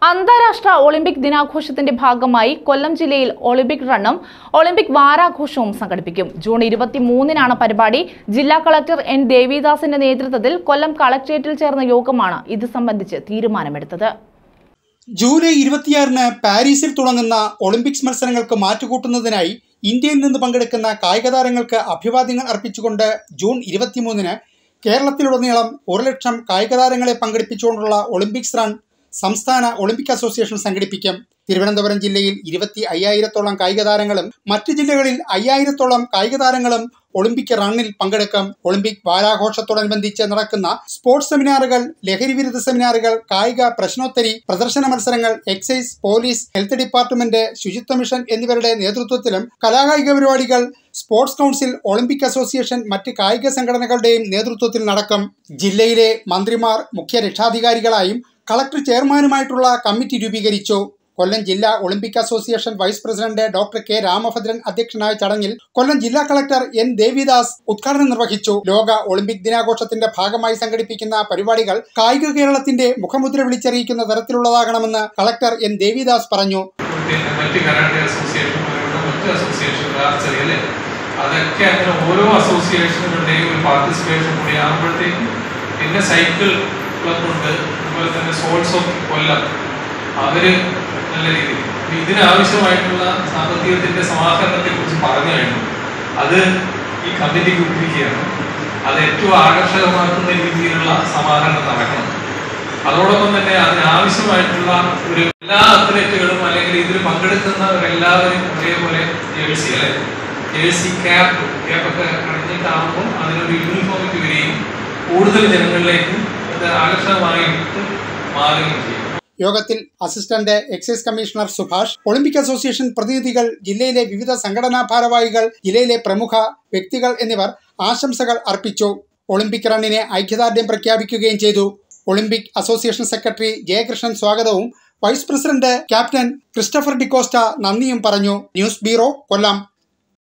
അന്താരാഷ്ട്ര ഒളിമ്പിക് ദിനാഘോഷത്തിന്റെ ഭാഗമായി കൊല്ലം ജില്ലയിൽ ഒളിമ്പിക് റണ്ണും ഒളിമ്പിക് വാരാഘോഷവും സംഘടിപ്പിക്കും. ജൂൺ 23-നാണ് പരിപാടി. ജില്ലാ കളക്ടർ എൻ ദേവിദാസിന്റെ നേതൃത്വത്തിൽ കൊല്ലം കളക്ടറേറ്റിൽ ചേർന്ന യോഗമാണ് ഇത് സംബന്ധിച്ച് തീരുമാനമെടുത്തത്. ജൂലൈ 26-ന് പാരീസിൽ തുടങ്ങുന്ന ഒളിമ്പിക്സ് മത്സരങ്ങൾക്ക് മാറ്റുകൂട്ടുന്നതിനായി ഇന്ത്യയിൽ നിന്ന് പങ്കെടുക്കുന്ന കായിക താരങ്ങൾക്ക് അഭിവാദ്യങ്ങൾ അർപ്പിച്ചുകൊണ്ട് ജൂൺ 23-ന് കേരളത്തിലുടനീളം 1 ലക്ഷം കായിക താരങ്ങളെ പങ്കെടുപ്പിച്ചുകൊണ്ടുള്ള ഒളിമ്പിക്സ് റൺ സംസ്ഥാന ഒളിമ്പിക് അസോസിയേഷൻ സംഘടിപ്പിക്കും. തിരുവനന്തപുരം ജില്ലയിൽ 25,000-ഓളം കായിക താരങ്ങളും മറ്റ് ജില്ലകളിൽ 5,000-ഓളം കായിക താരങ്ങളും ഒളിമ്പിക് റണ്ണിൽ പങ്കെടുക്കും. ഒളിമ്പിക് വാരാഘോഷത്തോടനുബന്ധിച്ച് നടക്കുന്ന സ്പോർട്സ് സെമിനാറുകൾ, ലഹരിവിരുദ്ധ സെമിനാറുകൾ, കായിക പ്രശ്നോത്തരി, പ്രദർശന മത്സരങ്ങൾ, എക്സൈസ്, പോലീസ്, ഹെൽത്ത് ഡിപ്പാർട്ട്മെന്റ്, ശുചിത്വ മിഷൻ എന്നിവരുടെ നേതൃത്വത്തിലും കലാകായിക പരിപാടികൾ സ്പോർട്സ് കൗൺസിൽ, ഒളിമ്പിക് അസോസിയേഷൻ, മറ്റ് കായിക സംഘടനകളുടെയും നേതൃത്വത്തിൽ നടക്കും. ജില്ലയിലെ മന്ത്രിമാർ മുഖ്യ രക്ഷാധികാരികളായും കളക്ടർ ചെയർമാനുമായിട്ടുള്ള കമ്മിറ്റി രൂപീകരിച്ചു. കൊല്ലം ജില്ലാ olympic association vice president doctor K Ramabhadran അധ്യക്ഷനായ ചടങ്ങിൽ കൊല്ലം ജില്ലാ കളക്ടർ എൻ ദേവിദാസ് ഉദ്ഘാടനം നിർവഹിച്ചു. ലോക ഒളിമ്പിക് ദിനാഘോഷത്തിന്റെ ഭാഗമായി സംഘടിപ്പിക്കുന്ന പരിപാടികൾ കായിക കേരളത്തിന്റെ മുഖമുദ്ര വിളിച്ചറിയിക്കുന്ന തരത്തിലുള്ളതാകണമെന്ന് കളക്ടർ എൻ ദേവിദാസ് പറഞ്ഞു. അതൊക്കെ അങ്ങനെ ഓരോ അസോസിയേഷനുകളുടെയും ഒരു പാർട്ടിസിപ്പേഷൻ കൂടി ആകുമ്പോഴത്തേക്കും പിന്നെ സൈക്കിൾ ക്ലബുണ്ട്, അതുപോലെ തന്നെ സോൾസ് ഓഫ് കൊല്ലം, അവര് നല്ല രീതിയിൽ ഇതിനാവശ്യമായിട്ടുള്ള സാമ്പത്തികത്തിന്റെ സമാഹരണത്തെ കുറിച്ച് പറഞ്ഞു കഴിഞ്ഞു. അത് ഈ കമ്മിറ്റിക്ക് ഒപ്പിക്കുകയാണ്. അത് ഏറ്റവും ആകർഷകമാക്കുന്ന രീതിയിലുള്ള സമാഹരണം നടക്കണം. അതോടൊപ്പം തന്നെ അതിനാവശ്യമായിട്ടുള്ള ഒരു എല്ലാ അത്ലറ്റുകളും അല്ലെങ്കിൽ ഇതിൽ പങ്കെടുക്കുന്നവരെല്ലാവരും ഒരേപോലെ ജേഴ്സി അല്ലെ ജേഴ്സി ക്യാപ്പൊക്കെ അണിഞ്ഞിട്ടാകുമ്പോൾ അതിനൊരു യൂണിഫോമിക്ക് വരികയും കൂടുതൽ ജനങ്ങളിലേക്ക് അത് ആകർഷകമായിട്ട് മാറുകയും ചെയ്യും. യോഗത്തിൽ assistant excise commissioner Subhash, olympic association പ്രതിനിധികൾ, ജില്ലയിലെ വിവിധ സംഘടനാ ഭാരവാഹികൾ, ജില്ലയിലെ പ്രമുഖ വ്യക്തികൾ എന്നിവർ ആശംസകൾ അർപ്പിച്ചു. ഒളിമ്പിക് റണ്ണിനെ ഐക്യദാർഢ്യം പ്രഖ്യാപിക്കുകയും ചെയ്തു. ഒളിമ്പിക് അസോസിയേഷൻ സെക്രട്ടറി ജയകൃഷ്ണൻ സ്വാഗതവും vice president captain Christopher D'Costa നന്ദിയും പറഞ്ഞു. ന്യൂസ് ബ്യൂറോ, കൊല്ലം.